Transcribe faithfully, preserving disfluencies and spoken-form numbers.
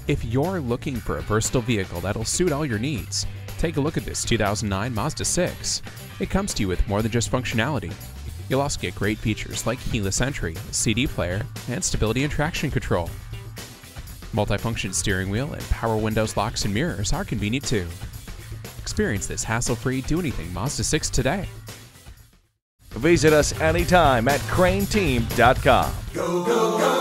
If you're looking for a versatile vehicle that'll suit all your needs, take a look at this two thousand nine Mazda six. It comes to you with more than just functionality. You'll also get great features like keyless entry, C D player, and stability and traction control. Multifunction steering wheel and power windows, locks, and mirrors are convenient too. Experience this hassle-free do-anything Mazda six today. Visit us anytime at crain team dot com. Go, go, go!